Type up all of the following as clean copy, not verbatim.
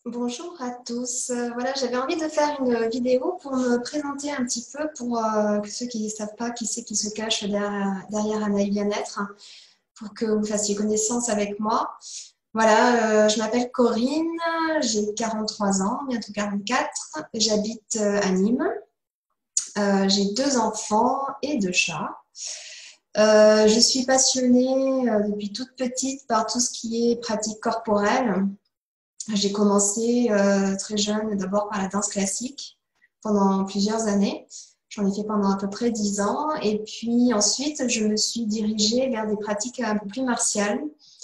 Bonjour à tous. Voilà, j'avais envie de faire une vidéo pour me présenter un petit peu pour ceux qui ne savent pas qui c'est qui se cache derrière Anaïs Bien-être, pour que vous fassiez connaissance avec moi. Voilà, je m'appelle Corinne, j'ai 43 ans, bientôt 44. J'habite à Nîmes. J'ai deux enfants et deux chats. Je suis passionnée depuis toute petite par tout ce qui est pratique corporelle. J'ai commencé très jeune d'abord par la danse classique pendant plusieurs années. J'en ai fait pendant à peu près 10 ans. Et puis ensuite, je me suis dirigée vers des pratiques un peu plus martiales.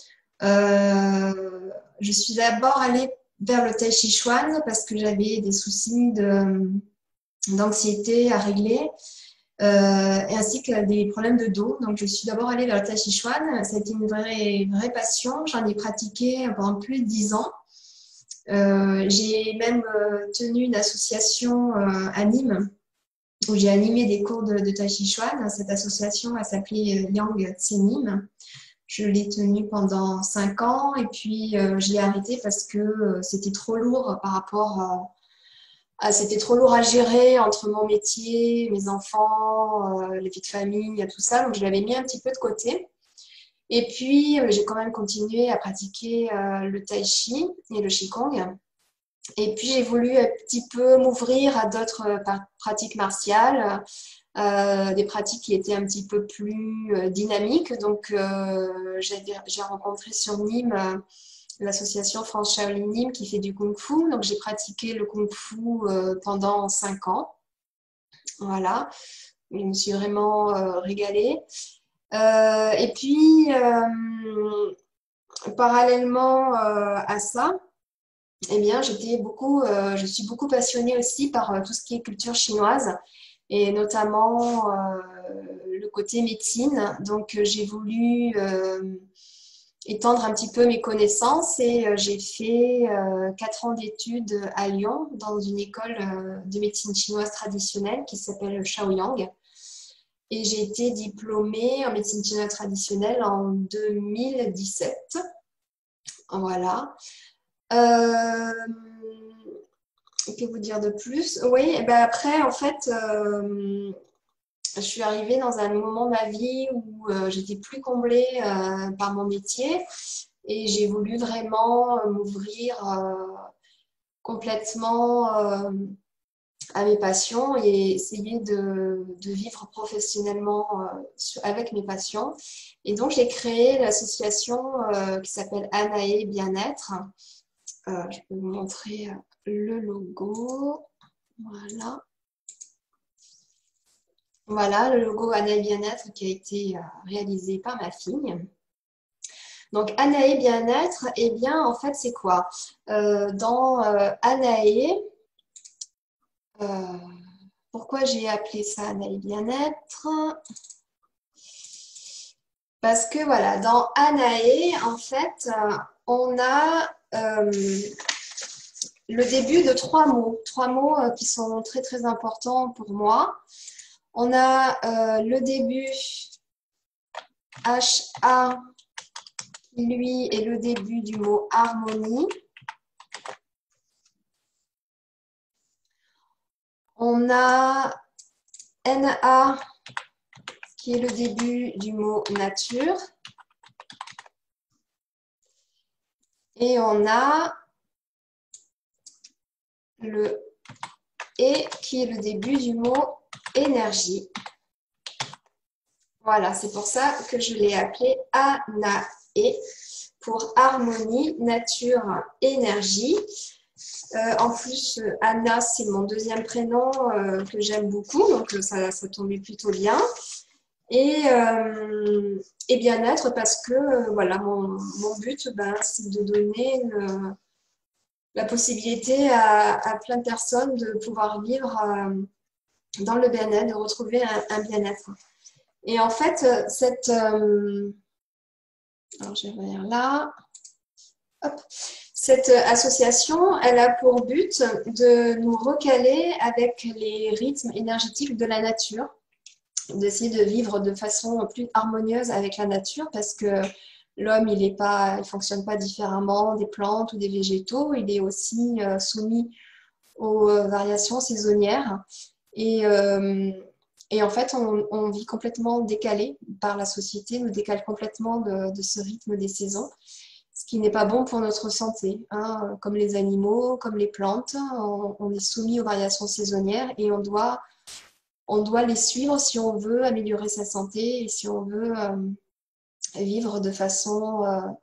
Euh, je suis d'abord allée vers le tai chi chuan parce que j'avais des soucis d'anxiété à régler et ainsi que des problèmes de dos. Donc, je suis d'abord allée vers le tai chi chuan. Ça a été une vraie passion. J'en ai pratiqué pendant plus de 10 ans. J'ai même tenu une association à Nîmes où j'ai animé des cours de Tai Chi Chuan. Cette association, elle s'appelait Yang Tse Nîmes. Je l'ai tenue pendant 5 ans et puis je l'ai arrêtée parce que c'était trop lourd par rapport c'était trop lourd à gérer entre mon métier, mes enfants, les vies de famille, tout ça. Donc je l'avais mis un petit peu de côté. Et puis j'ai quand même continué à pratiquer le Tai Chi et le Qigong. Et puis, j'ai voulu un petit peu m'ouvrir à d'autres pratiques martiales, des pratiques qui étaient un petit peu plus dynamiques. Donc, j'ai rencontré sur Nîmes l'association France Shaolin Nîmes qui fait du Kung Fu. Donc, j'ai pratiqué le Kung Fu pendant 5 ans. Voilà. Je me suis vraiment régalée. Et puis, parallèlement à ça, eh bien, je suis beaucoup passionnée aussi par tout ce qui est culture chinoise et notamment le côté médecine. Donc, j'ai voulu étendre un petit peu mes connaissances et j'ai fait 4 ans d'études à Lyon dans une école de médecine chinoise traditionnelle qui s'appelle Shaoyang. Et j'ai été diplômée en médecine chinoise traditionnelle en 2017. Voilà. Euh, que vous dire de plus? Oui, et ben après, en fait, je suis arrivée dans un moment de ma vie où j'étais plus comblée par mon métier et j'ai voulu vraiment m'ouvrir complètement à mes passions et essayer de vivre professionnellement avec mes passions. Et donc, j'ai créé l'association qui s'appelle Anae Bien-être. Je peux vous montrer le logo. Voilà. Voilà le logo Anae Bien-être qui a été réalisé par ma fille. Donc, Anae Bien-être, eh bien, en fait, c'est quoi? Dans Anae, euh, pourquoi j'ai appelé ça Anae Bien-être? Parce que voilà, dans Anae, en fait, on a le début de trois mots qui sont très très importants pour moi. On a le début HA qui lui est le début du mot harmonie. On a NA qui est le début du mot nature. Et on a le E qui est le début du mot énergie. Voilà, c'est pour ça que je l'ai appelé Anae pour harmonie, nature, énergie. En plus, Anna, c'est mon deuxième prénom que j'aime beaucoup, donc ça tombait plutôt bien. Et bien-être parce que voilà, mon but, c'est de donner la possibilité à plein de personnes de pouvoir vivre dans le bien-être, de retrouver un bien-être. Et en fait, alors je vais venir là. Hop. Cette association, elle a pour but de nous recaler avec les rythmes énergétiques de la nature, d'essayer de vivre de façon plus harmonieuse avec la nature parce que l'homme, il fonctionne pas différemment des plantes ou des végétaux. Il est aussi soumis aux variations saisonnières. Et, euh, et en fait, on vit complètement décalé par la société, nous décale complètement de ce rythme des saisons, ce qui n'est pas bon pour notre santé, hein. Comme les animaux, comme les plantes, on est soumis aux variations saisonnières et on doit les suivre si on veut améliorer sa santé et si on veut vivre de façon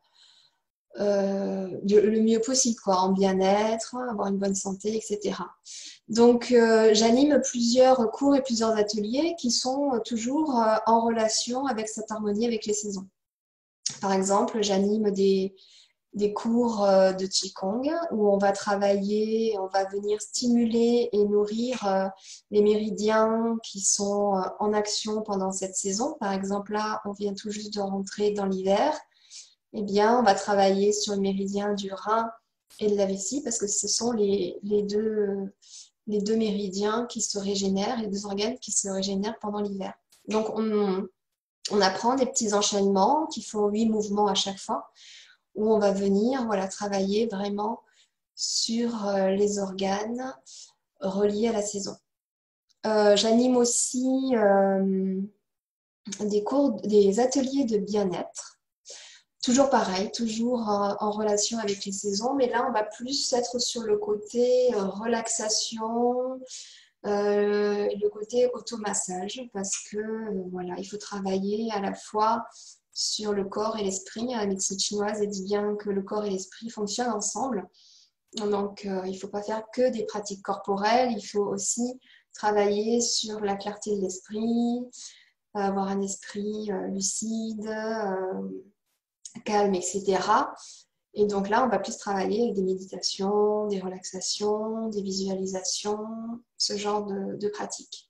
le mieux possible, quoi, en bien-être, avoir une bonne santé, etc. Donc, j'anime plusieurs cours et plusieurs ateliers qui sont toujours en relation avec cette harmonie avec les saisons. Par exemple, j'anime des cours de Qigong où on va travailler, on va venir stimuler et nourrir les méridiens qui sont en action pendant cette saison. Par exemple, là, on vient tout juste de rentrer dans l'hiver. Eh bien, on va travailler sur le méridien du rein et de la vessie parce que ce sont les deux méridiens qui se régénèrent, les deux organes qui se régénèrent pendant l'hiver. Donc, on apprend des petits enchaînements qui font 8 mouvements à chaque fois où on va venir travailler vraiment sur les organes reliés à la saison. J'anime aussi des ateliers de bien-être. Toujours pareil, toujours en relation avec les saisons, mais là, on va plus être sur le côté relaxation, le côté automassage, parce que voilà, il faut travailler à la fois sur le corps et l'esprit. La médecine chinoise dit bien que le corps et l'esprit fonctionnent ensemble. Donc, il ne faut pas faire que des pratiques corporelles, il faut aussi travailler sur la clarté de l'esprit, avoir un esprit lucide, calme, etc. Et donc là, on va plus travailler avec des méditations, des relaxations, des visualisations, ce genre de pratiques.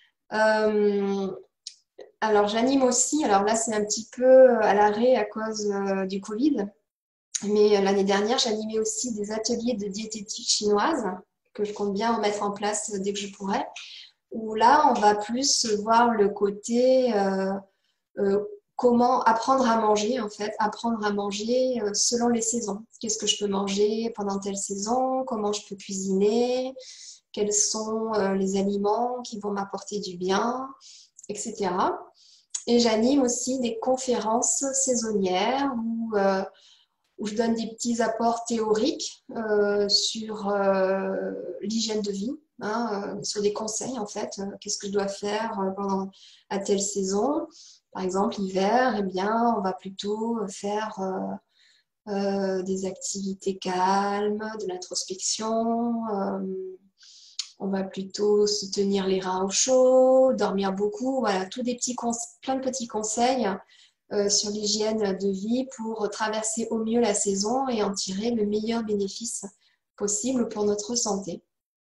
Alors, j'anime aussi, alors là, c'est un petit peu à l'arrêt à cause du Covid, mais l'année dernière, j'animais aussi des ateliers de diététique chinoise que je compte bien remettre en place dès que je pourrai, où là, on va plus voir le côté comment apprendre à manger, en fait, apprendre à manger selon les saisons. Qu'est-ce que je peux manger pendant telle saison, comment je peux cuisiner, quels sont les aliments qui vont m'apporter du bien, etc. Et j'anime aussi des conférences saisonnières où je donne des petits apports théoriques sur l'hygiène de vie, hein, sur des conseils en fait. Qu'est-ce que je dois faire pendant à telle saison? Par exemple, l'hiver, eh bien, on va plutôt faire des activités calmes, de l'introspection. On va plutôt se tenir les reins au chaud, dormir beaucoup. Voilà, plein de petits conseils sur l'hygiène de vie pour traverser au mieux la saison et en tirer le meilleur bénéfice possible pour notre santé.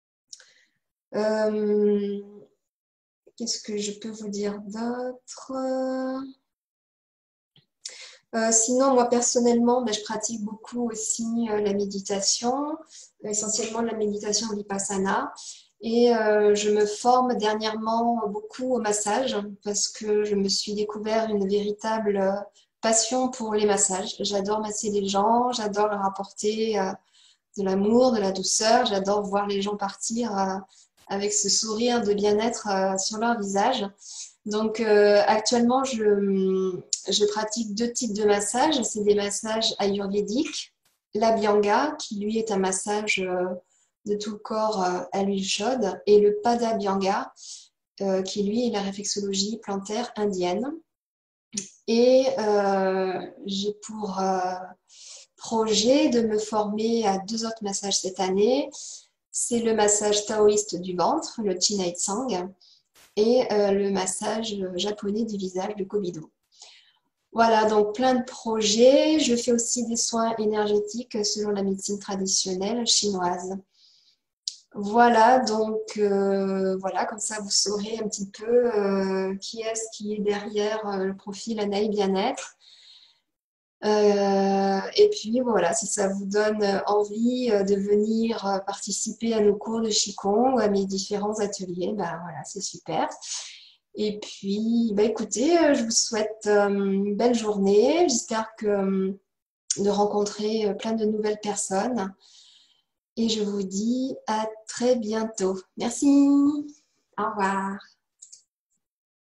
Qu'est-ce que je peux vous dire d'autre? Sinon, moi personnellement, je pratique beaucoup aussi la méditation, essentiellement la méditation Vipassana. Et je me forme dernièrement beaucoup au massage parce que je me suis découvert une véritable passion pour les massages. J'adore masser les gens, j'adore leur apporter de l'amour, de la douceur, j'adore voir les gens partir avec ce sourire de bien-être sur leur visage. Donc actuellement, je pratique 2 types de massages. C'est des massages ayurvédiques, l'Abhyanga, qui lui est un massage de tout le corps à l'huile chaude, et le Padabhyanga, qui lui est la réflexologie plantaire indienne. Et j'ai pour projet de me former à 2 autres massages cette année. C'est le massage taoïste du ventre, le Chinai Tsang, et le massage japonais du visage, le Kobido. Voilà, donc plein de projets. Je fais aussi des soins énergétiques selon la médecine traditionnelle chinoise. Voilà, donc voilà, comme ça vous saurez un petit peu qui est-ce qui est derrière le profil Anaï Bien-être. Et puis voilà, si ça vous donne envie de venir participer à nos cours de Qigong ou à mes différents ateliers, ben voilà, c'est super. Et puis, bah, écoutez, je vous souhaite une belle journée. J'espère de rencontrer plein de nouvelles personnes. Et je vous dis à très bientôt. Merci. Au revoir.